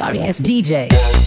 Sorry ass DJ.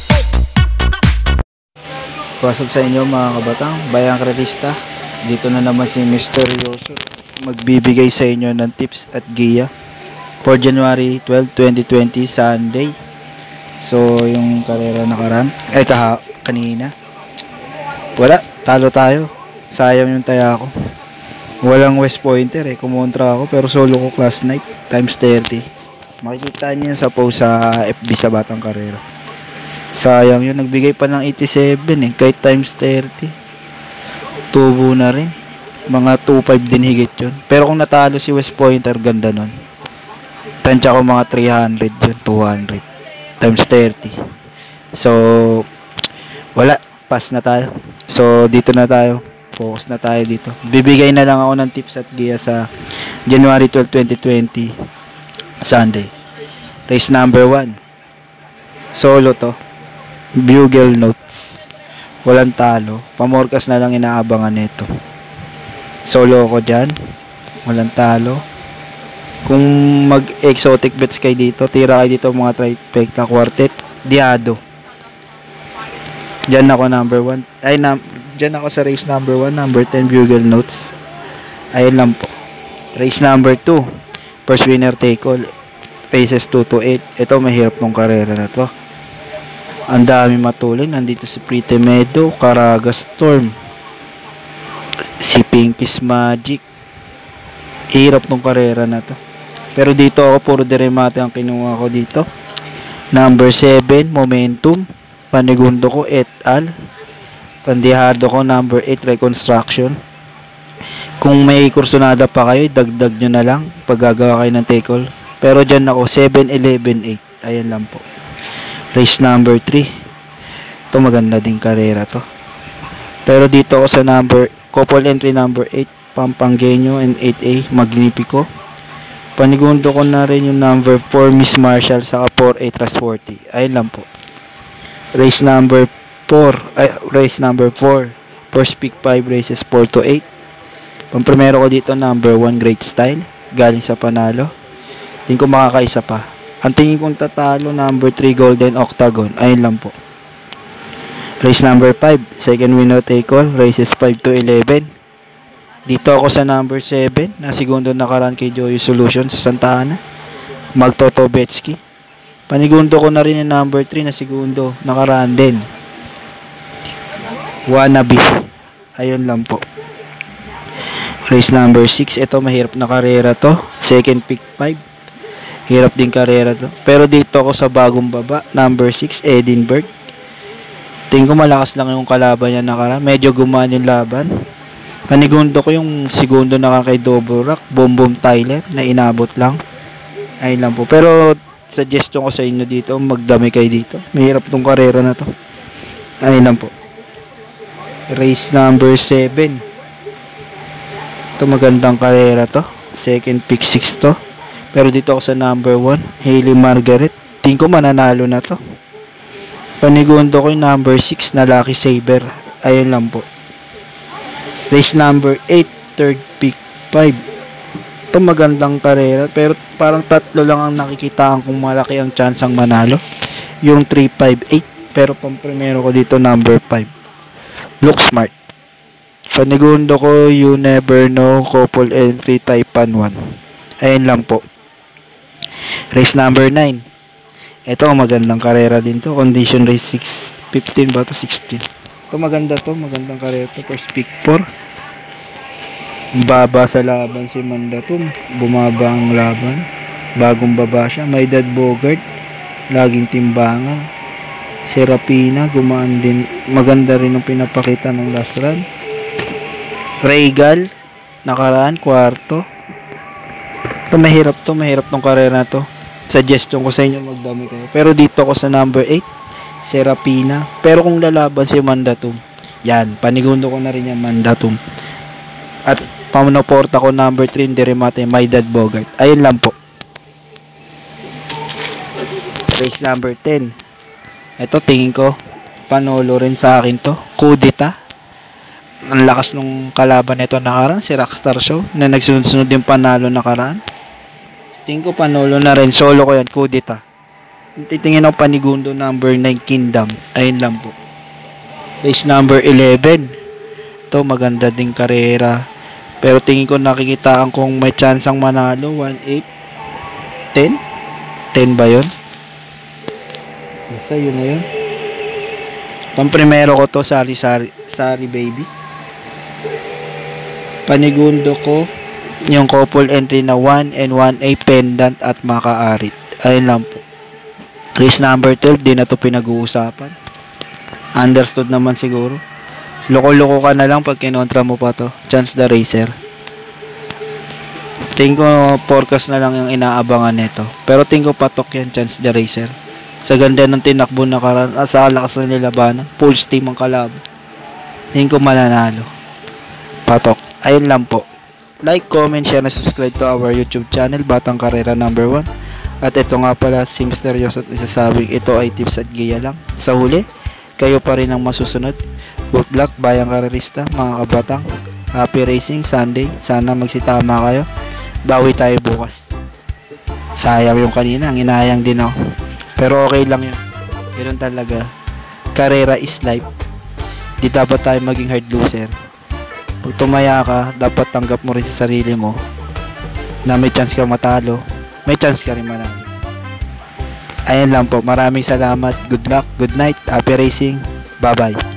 Pasok sa inyo mga kabatang bayang kralista. Dito na naman si Misteryoso magbibigay sa inyo ng tips at giya for January 12, 2020 Sunday. So yung karera nakaraan kanina wala, talo tayo. Sayang yung taya ko. Walang West Pointer kumontra ako pero solo ko class night times 30. Makikita niyo sa post sa FB sa Batang Karera. Sayang yun, nagbigay pa ng 87 kahit times 30. Tubo na rin. Mga 2.5 din higit yun. Pero kung natalo si West Pointer, ganda nun. Tansya ko mga 300 yun, 200 times 30. So wala, pass na tayo. So dito na tayo, focus na tayo dito. Bibigay na lang ako ng tips at giya sa January 12, 2020 Sunday. Race number 1, solo to, bugle notes, walang talo, pamorkas na lang inaabangan nito. Solo ko dyan, walang talo. Kung mag exotic bets kayo dito, tira kayo dito mga trifecta quartet, diado. Dyan ako number 1. Dyan ako sa race number 1, number 10 bugle notes. Ayun lang po. Race number 2, first winner take all, races 2 to 8. Ito mahirap nung karera na to. Ang dami matulin. Nandito si Pretty Meadow, Caraga Storm, si Pinky's Magic. Hirap nung karera na to. Pero dito ako puro deremate ang kinuha ko dito. Number 7 Momentum, panigundo ko et al. Pandihado ko number 8 Reconstruction. Kung may kursunada pa kayo, dagdag nyo na lang pag gagawa kayo ng take all. Pero dyan ako 7, 11, 8. Ayan lang po. Race number 3. Ito maganda din karera to. Pero dito ako sa couple entry number 8 Pampangueño and 8A Magnifico. Panigundo ko na rin yung number 4 Miss Marshall saka 4A Trust 40. Ayun lang po. Race number 4. Race number 4. First pick 5 races 4 to 8. Pampremero ko dito number 1 Great Style. Galing sa panalo. Tingin ko makakaisa pa. Ang tingin kong tatalo number 3 Golden Octagon. Ayun lang po. Race number 5. Second winner take all. Races 5 to 11. Dito ako sa number 7 na segundo nakaraan kay Joy Solution sa Santa Ana, Magtoto Betsky. Panigundo ko na rin yung number 3 na segundo nakaraan din, Wannabe. Ayun lang po. Race number 6. Ito mahirap na karera to. Second pick 5. Hirap din karera to. Pero dito ako sa bagong baba, number 6 Edinburgh. Tingin ko malakas lang yung kalaban niya nakaraan. Medyo gumaan yung laban. Panigundo ko yung segundo na kay Double Rock, Boom Boom Tyler, na inabot lang. Ayun lang po. Pero suggestion ko sa inyo dito, magdami kayo dito. Mahirap tong karera na to. Ayun lang po. Race number 7. Ito magandang karera to. Second pick 6 to. Pero dito ako sa number 1, Hailey Margaret. Tingin ko mananalo na to. Panigundo ko yung number 6 na Lucky Saber. Ayun lang po. Race number 8, third pick 5. Ito magandang karera, pero parang tatlo lang ang nakikitaan kung malaki ang chance ang manalo. Yung 3, 5, 8. Pero pampremero ko dito number 5, Look Smart. Panigundo ko You Never Know, couple entry Taipan 1. Ayun lang po. Race number 9. Ito magandang karera din to. Condition race 6, 15 ba to 16. Ito maganda to, magandang karera to. First pick 4. Baba sa laban si Mandatum, bumaba ang laban. Bagong baba siya. May Dad Bogart, laging timbangan. Serapina, gumaan din. Maganda rin ang pinapakita ng last run. Regal, nakaraan, kwarto. Ito mahirap tong karera na to. Suggestion ko sa inyo, magdami kayo. Pero dito ako sa number 8, Serapina. Pero kung lalaban si Mandatum, yan, panigundo ko na rin yung Mandatum. At pamanoporta ko number 3 Deremate, My Dad Bogart. Ayun lang po. Race number 10. Ito tingin ko panolo rin sa akin to. Kudita. Ang lakas nung kalaban nito nakaraan, si Rockstar Show, na nagsunod-sunod yung panalo nakaraan. Tingin ko panolo na rin. Solo ko yan, Kudita. Titingin ako Panigundo number 9 Kingdom. Ayun lang po. Race number 11. Ito maganda ding karera. Pero tingin ko nakikitaan kung may chance ang manalo. 1-8. 10? 10 ba yun? Basta yun na yun. Pamprimero ko to. Sari baby. Panigundo ko. Yung couple entry na 1 and 1A pendant at makaarit. Ayun lang po. Race number 12. Di na to pinag-uusapan. Understood naman siguro. Loko-loko ka na lang pag kinontra mo pa to. Chance the Racer. Tingin ko forecast na lang yung inaabangan nito. Pero tingin ko patok yan, Chance the Racer. Sa ganda ng tinakbo na sa lakas na nilabanan. Full steam ang kalaban. Tingin ko mananalo. Patok. Ayun lang po. Like, comment, share, na subscribe to our YouTube channel, Batang Karera number 1. At ito nga pala, si Mysterious at isasabing ito ay tips at giya lang. Sa huli, kayo pa rin ang masusunod. Good luck, bayang karerista, mga kabatang. Happy racing Sunday. Sana magsitama kayo. Bawi tayo bukas. Sayang yung kanina, ang inayang din ako. Pero okay lang yun. Ganun talaga. Karera is life. Di dapat tayo maging hard loser. Pag tumaya ka, dapat tanggap mo rin sa sarili mo na may chance ka matalo, may chance ka rin manalo. Ayan lang po. Maraming salamat. Good luck, good night, happy racing. Bye bye.